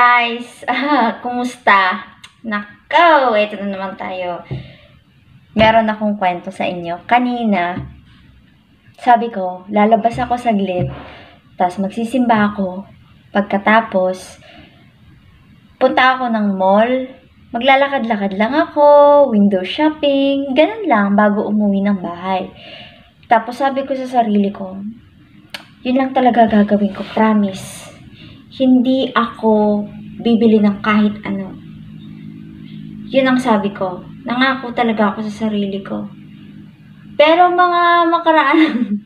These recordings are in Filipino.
Guys, kumusta? Nakaw, ito na naman tayo. Meron akong kwento sa inyo. Kanina, sabi ko, lalabas ako saglit, tapos magsisimba ako. Pagkatapos, punta ako ng mall, maglalakad-lakad lang ako, window shopping, ganun lang bago umuwi ng bahay. Tapos sabi ko sa sarili ko, yun lang talaga gagawin ko, promise. Hindi ako bibili ng kahit ano. Yun ang sabi ko. Nangako talaga ako sa sarili ko. Pero mga makaraan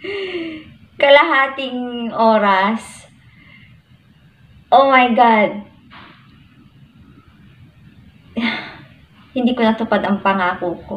kalahating oras, oh my God, hindi ko natupad ang pangako ko.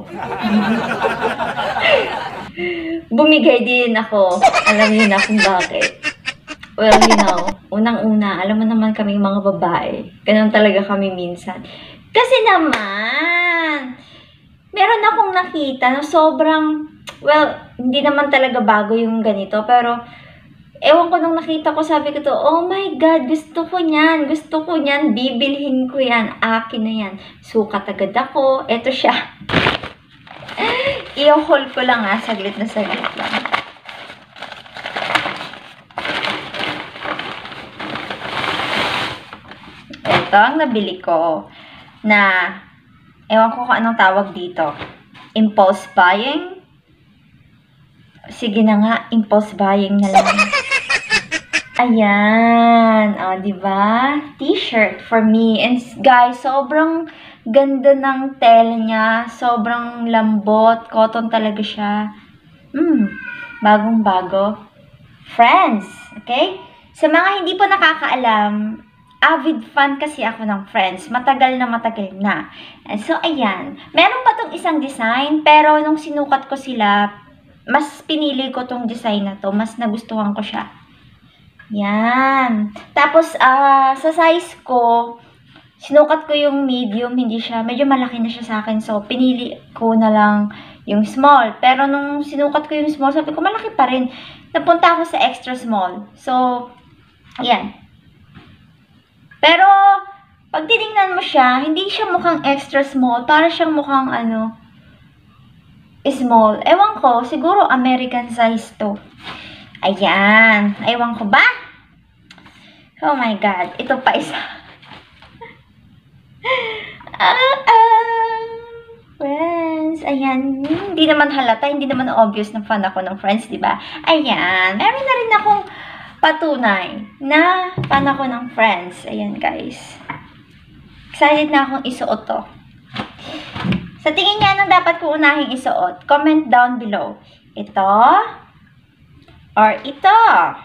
Bumigay din ako. Alam niyo na kung bakit. Well, unang-una, alam mo naman kaming mga babae. Ganun talaga kami minsan. Kasi naman, meron akong nakita na sobrang, well, hindi naman talaga bago yung ganito, pero, ewan ko nung nakita ko, sabi ko to, oh my God, gusto ko niyan, bibilhin ko yan, akin na yan. Sukat agad ako, eto siya. I-haul ko lang saglit lang. Ito ang nabili ko na, ewan ko kung anong tawag dito. Impulse buying? Sige na nga, impulse buying na lang. Ayan. O, diba? T-shirt for me. And guys, sobrang ganda ng tela niya. Sobrang lambot. Cotton talaga siya. Bagong-bago. Friends. Okay? Sa mga hindi po nakakaalam, avid fan kasi ako ng Friends. Matagal na. And so, ayan. Meron pa tong isang design, pero nung sinukat ko sila, mas pinili ko tong design na to. Mas nagustuhan ko siya. Yan. Tapos, sa size ko, sinukat ko yung medium. Hindi siya, medyo malaki na siya sa akin. So, pinili ko na lang yung small. Pero nung sinukat ko yung small, sabi ko, malaki pa rin. Napunta ako sa extra small. So, ayan. Pero, pag tinignan mo siya, hindi siya mukhang extra small. Para siyang mukhang, small. Ewan ko, siguro American size to. Ayan. Ewan ko ba? Oh my God. Ito pa isa. Friends. Ayan. Hindi naman halata, hindi naman obvious na fan ako ng Friends, diba? Ayan. Meron na rin akong patunay na fan ako ng Friends. Ayan, guys. Excited na akong isuot to. Sa tingin niya, anong dapat ko unahing isuot? Comment down below. Ito or ito.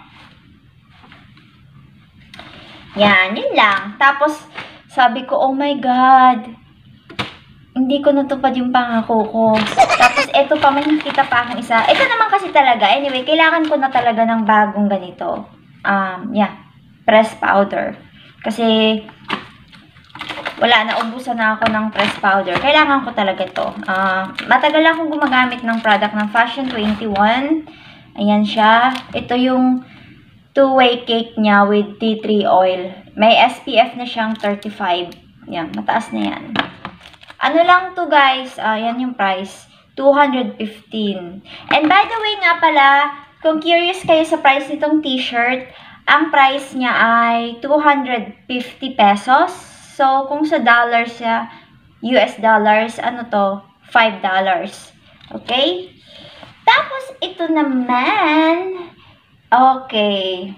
Yan, yun lang. Tapos, sabi ko, oh my God, hindi ko natupad yung pangako ko. Tapos, eto pa, may nakita pa akong isa. Ito naman kasi talaga, anyway, kailangan ko na talaga ng bagong ganito. Press powder. Kasi, wala, naubusan na ako ng press powder. Kailangan ko talaga to. Matagal akong gumagamit ng product ng Fashion 21. Ayan siya. Ito yung two-way cake niya with tea tree oil. May SPF na siyang 35. Yan, mataas na yan. Ano lang to guys, yan yung price. 215. And by the way nga pala, kung curious kayo sa price nitong t-shirt, ang price niya ay 250 pesos. So, kung sa dollars siya, US dollars, ano to? $5. Okay? Tapos, ito naman, okay,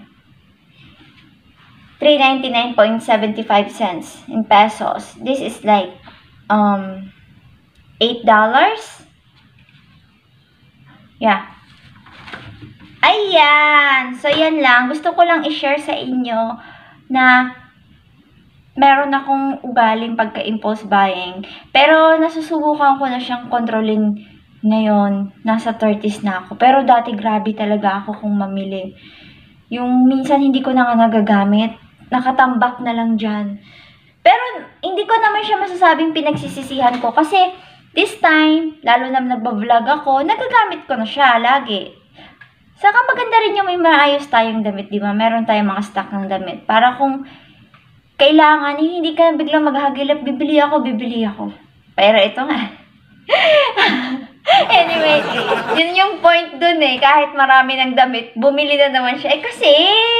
399.75 in pesos. This is like, $8. Yeah. Ayan. So, yan lang. Gusto ko lang i-share sa inyo na meron akong ugaling pagka-impulse buying. Pero, nasusubukan ko na siyang kontrolin ngayon. Nasa 30s na ako. Pero, dati grabe talaga ako kung mamili. Yung minsan hindi ko na nga nagagamit. Nakatambak na lang dyan. Pero, hindi ko naman siya masasabing pinagsisisihan ko. Kasi, this time, lalo na nagbablog ako, nagagamit ko na siya lagi. Saka maganda rin yung may maayos tayong damit, di ba? Meron tayong mga stock ng damit. Para kung kailangan, hindi ka biglang maghagilap, bibili ako. Pero ito nga. Anyway, yun yung point dun eh. Kahit marami ng damit, bumili na naman siya. Eh kasi,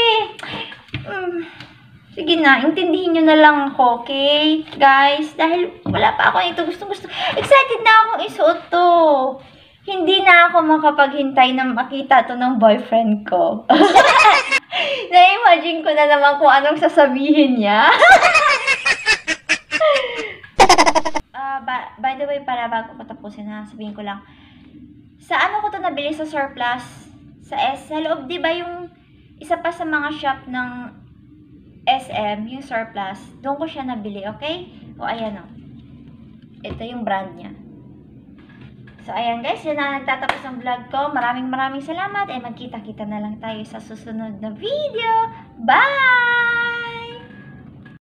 sige na, intindihin nyo na lang ako, okay? Guys, dahil wala pa ako ito gusto. Excited na akong isuot to. Hindi na ako makapaghintay na makita to ng boyfriend ko. Na-imagine ko na naman kung anong sasabihin niya. By the way, para bago ko tapusin na, sabihin ko lang, sa ano ko to nabili sa surplus? Sa loob, di ba yung isa pa sa mga shop ng SM, yung surplus, doon ko siya nabili, okay? O, ayan o. Ito yung brand niya. So, ayan guys, yun na nagtatapos ng vlog ko. Maraming salamat. Magkita-kita na lang tayo sa susunod na video. Bye!